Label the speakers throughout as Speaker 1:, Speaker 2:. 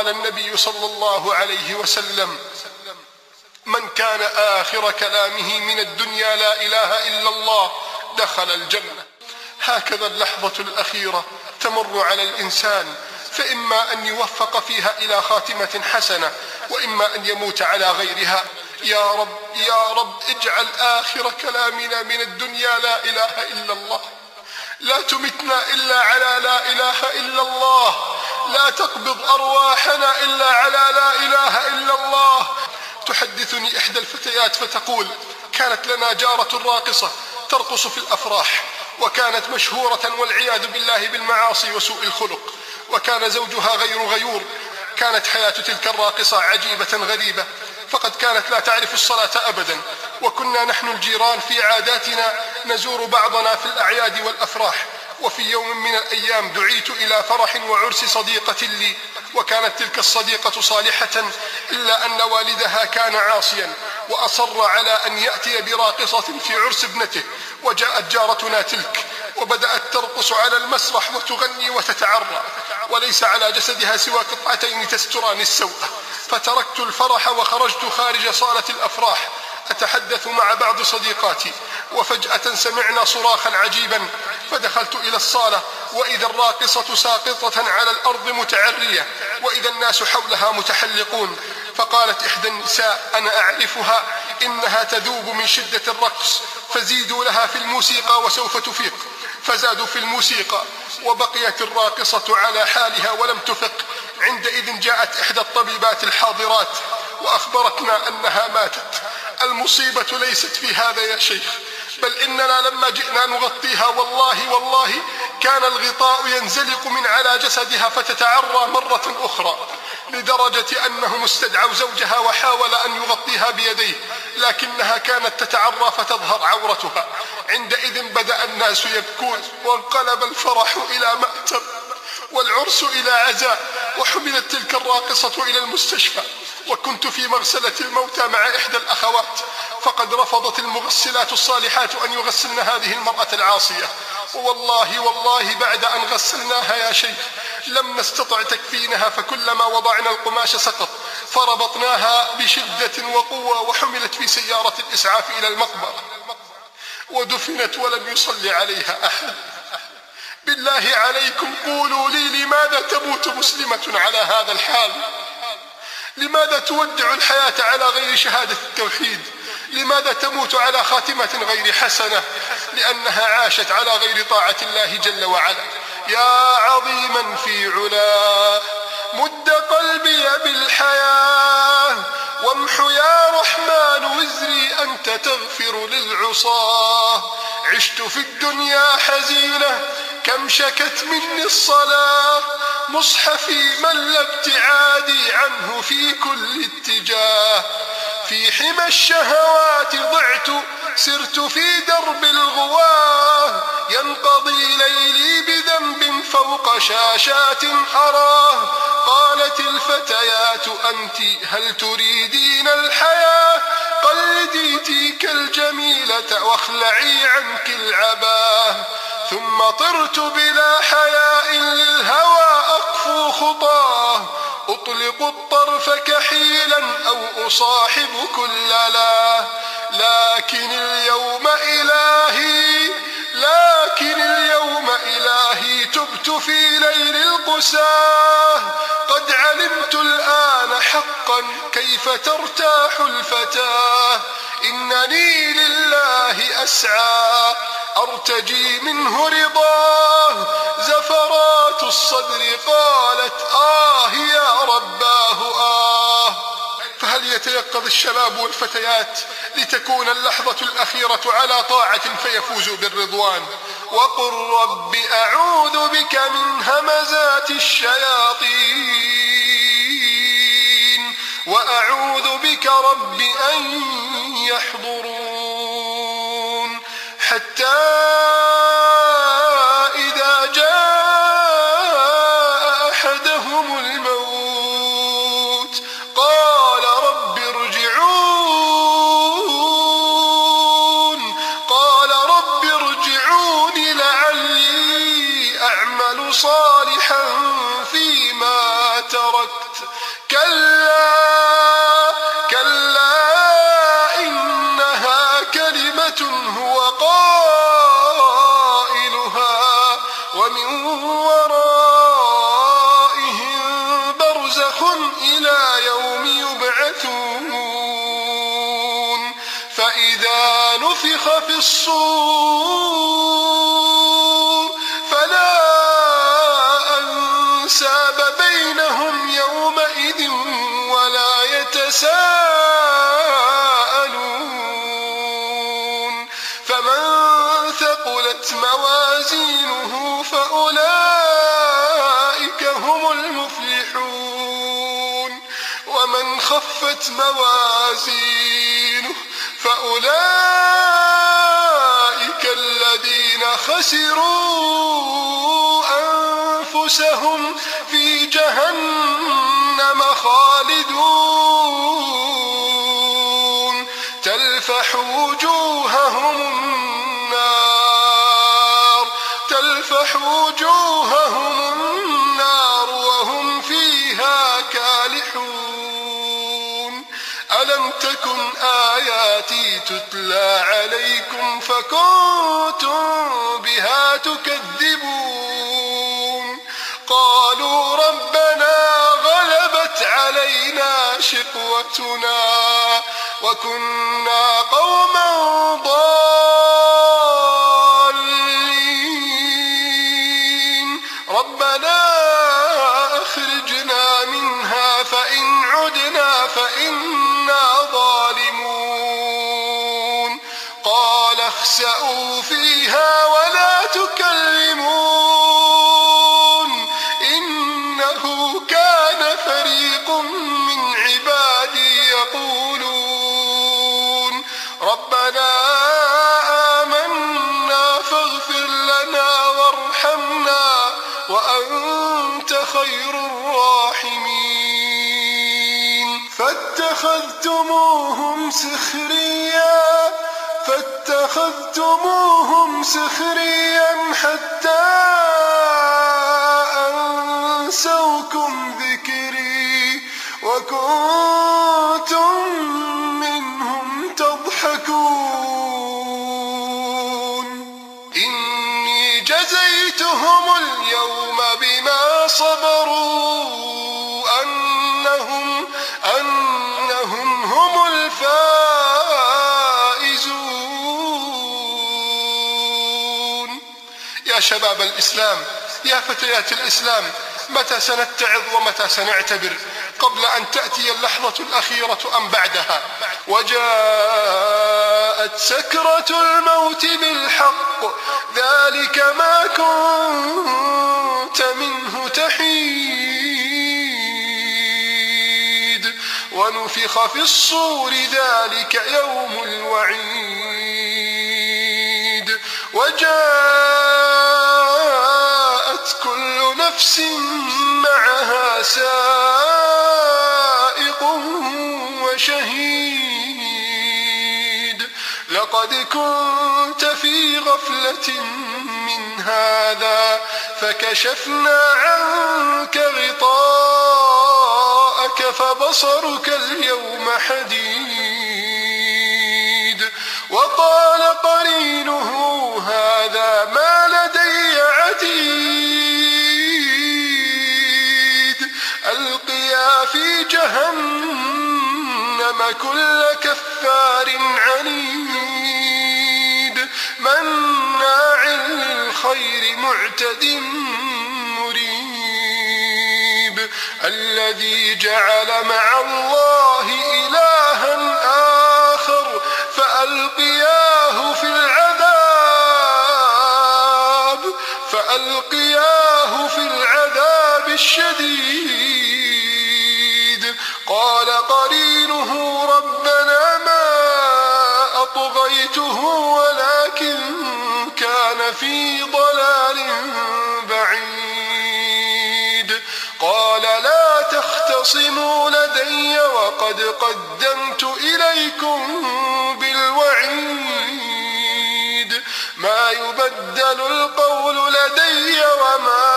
Speaker 1: قال النبي صلى الله عليه وسلم: من كان آخر كلامه من الدنيا لا إله إلا الله دخل الجنة. هكذا اللحظة الأخيرة تمر على الإنسان، فإما أن يوفق فيها إلى خاتمة حسنة، وإما أن يموت على غيرها. يا رب يا رب اجعل آخر كلامنا من الدنيا لا إله إلا الله، لا تمتنا إلا على لا إله إلا الله، لا تقبض أرواحنا إلا على لا إله إلا الله. تحدثني إحدى الفتيات فتقول: كانت لنا جارة راقصة ترقص في الأفراح، وكانت مشهورة والعياذ بالله بالمعاصي وسوء الخلق، وكان زوجها غير غيور. كانت حياة تلك الراقصة عجيبة غريبة، فقد كانت لا تعرف الصلاة أبدا، وكنا نحن الجيران في عاداتنا نزور بعضنا في الأعياد والأفراح. وفي يوم من الأيام دعيت إلى فرح وعرس صديقة لي، وكانت تلك الصديقة صالحة، إلا أن والدها كان عاصيا وأصر على أن يأتي براقصة في عرس ابنته. وجاءت جارتنا تلك وبدأت ترقص على المسرح وتغني وتتعرى، وليس على جسدها سوى قطعتين تستران السوء. فتركت الفرح وخرجت خارج صالة الأفراح أتحدث مع بعض صديقاتي، وفجأة سمعنا صراخا عجيبا، فدخلت إلى الصالة وإذا الراقصة ساقطة على الأرض متعرية، وإذا الناس حولها متحلقون. فقالت إحدى النساء: أنا أعرفها، إنها تذوب من شدة الرقص، فزيدوا لها في الموسيقى وسوف تفيق. فزادوا في الموسيقى وبقيت الراقصة على حالها ولم تفق. عندئذ جاءت إحدى الطبيبات الحاضرات وأخبرتنا أنها ماتت. المصيبة ليست في هذا يا شيخ، بل إننا لما جئنا نغطيها والله كان الغطاء ينزلق من على جسدها فتتعرى مرة أخرى، لدرجة أنهم استدعوا زوجها وحاول أن يغطيها بيديه، لكنها كانت تتعرى فتظهر عورتها. عندئذ بدأ الناس يبكون، وانقلب الفرح إلى مأتم والعرس إلى عزاء، وحملت تلك الراقصة إلى المستشفى. وكنت في مغسلة الموتى مع إحدى الأخوات، فقد رفضت المغسلات الصالحات أن يغسلن هذه المرأة العاصية، والله بعد أن غسلناها يا شيخ لم نستطع تكفينها، فكلما وضعنا القماش سقط، فربطناها بشدة وقوة وحملت في سيارة الإسعاف إلى المقبرة ودفنت ولم يصلي عليها أحد. بالله عليكم قولوا لي، لماذا تموت مسلمة على هذا الحال؟ لماذا تودع الحياة على غير شهادة التوحيد؟ لماذا تموت على خاتمة غير حسنة؟ لأنها عاشت على غير طاعة الله جل وعلا. يا عظيما في علاه مد قلبي بالحياة، وامح يا رحمن وزري أنت تغفر للعصاة. عشت في الدنيا حزينة كم شكت مني الصلاة، مصحفي مل ابتعادي عنه في كل اتجاه. في حمى الشهوات ضعت سرت في درب الغواه، ينقضي ليلي بذنب فوق شاشات أراه. قالت الفتيات أنت هل تريدين الحياة؟ قلدي تلك الجميلة واخلعي عنك العباه. ثم طرت بلا حياء للهوى أقفو خطاه، أطلق الطرف كحيلا أو أصاحب كل لا. لكن اليوم إلهي تبت في ليل القساه. قد علمت الآن حقا كيف ترتاح الفتاة، إنني لله أسعى أرتجي منه رضاه. زفرات الصدر قالت يا رباه فهل يتيقظ الشباب والفتيات لتكون اللحظة الأخيرة على طاعة فيفوزوا بالرضوان؟ وقل رب أعوذ بك من همزات الشياطين، وأعوذ بك رب أن يحضرون. حتى إذا جاء أحدهم الموت قال رب ارجعون لعلي أعمل صالحا فيما تركت هو قائلها ومن ورائهم برزخ إلى يوم يبعثون فإذا نفخ في الصور فلا أنساب بينهم يومئذ ولا يتساءلون فمن ثقلت موازينه فأولئك هم المفلحون ومن خفت موازينه فأولئك الذين خسروا أنفسهم في جهنم خالدون تلفح وجوههم النار وهم فيها كالحون ألم تكن آياتي تتلى عليكم فكنتم بها تكذبون قالوا ربنا غلبت علينا شقوتنا وكنا قوما ضالين ربنا أخرجنا منها فإن عدنا فإنا ظالمون قال اخسئوا فيها ولا تكلمون إنه كان فريق من عبادي يقولون ربنا آمنا فاغفر لنا وارحمنا وأنت خير الراحمين فاتخذتموهم سخريا حتى أنسوكم ذكري وكنتم منهم تضحكون إني جزيتهم اليوم بما صبروا أنهم هم الفائزون يا شباب الإسلام يا فتيات الإسلام متى سنتعظ ومتى سنعتبر قبل أن تأتي اللحظة الأخيرة أم بعدها وجاءت سكرة الموت بالحق ذلك ما كنت منه تحيد ونفخ في الصور ذلك يوم الوعيد وجاءت كل نفس معها سائق وشهيد لقد كنت في غفلة من هذا فكشفنا عنك غطاءك فبصرك اليوم حديد وقال قرينه هذا ما لدي عتيد ألقيا في جهنم كل كفار عنيد مناع للخير معتد مريب الذي جعل مع الله إلها آخر فألقياه في العذاب الشديد قال قرينه ربنا ما أطغيته ولكن كان في ضلال بعيد قال لا تختصموا لدي وقد قدمت إليكم بالوعيد ما يبدل القول لدي وما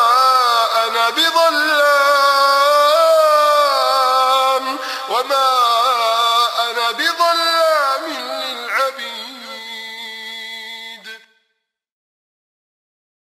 Speaker 1: أنا بظلام